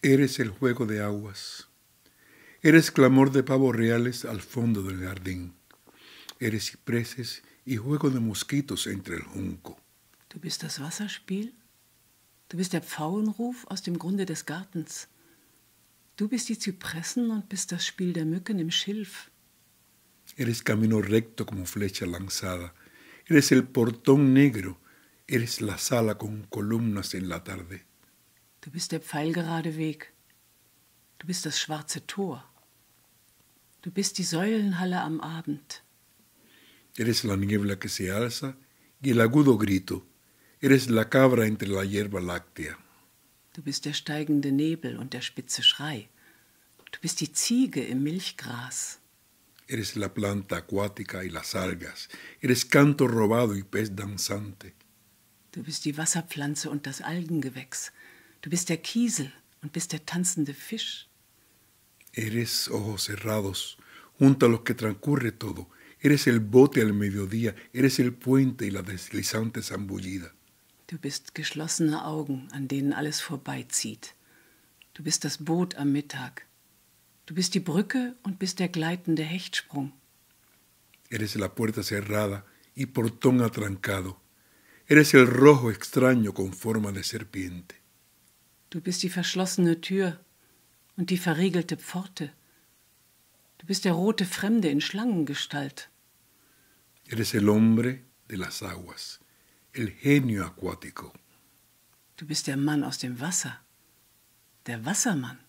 Eres el juego de aguas. Eres clamor de pavos reales al fondo del jardín. Eres cipreses y juego de mosquitos entre el junco. Du bist das Wasserspiel. Du bist der Pfauenruf aus dem Grunde des Gartens. Du bist die Zypressen und bist das Spiel der Mücken im Schilf. Eres camino recto como flecha lanzada. Eres el portón negro. Eres la sala con columnas en la tarde. Du bist der pfeilgerade Weg. Du bist das schwarze Tor. Du bist die Säulenhalle am Abend. Eres la niebla que se alza y el agudo grito. Eres la cabra entre la hierba láctea. Du bist der steigende Nebel und der spitze Schrei. Du bist die Ziege im Milchgras. Eres la planta acuática y las algas. Eres canto robado y pez danzante. Du bist die Wasserpflanze und das Algengewächs. Du bist der Kiesel und bist der tanzende Fisch. Eres ojos cerrados, junto a los que transcurre todo. Eres el bote al mediodía, eres el puente y la deslizante zambullida. Du bist geschlossene Augen, an denen alles vorbeizieht. Du bist das Boot am Mittag. Du bist die Brücke und bist der gleitende Hechtsprung. Eres la puerta cerrada y portón atrancado. Eres el rojo extraño con forma de serpiente. Du bist die verschlossene Tür und die verriegelte Pforte. Du bist der rote Fremde in Schlangengestalt. Eres el hombre de las aguas, el genio acuático. Du bist der Mann aus dem Wasser, der Wassermann.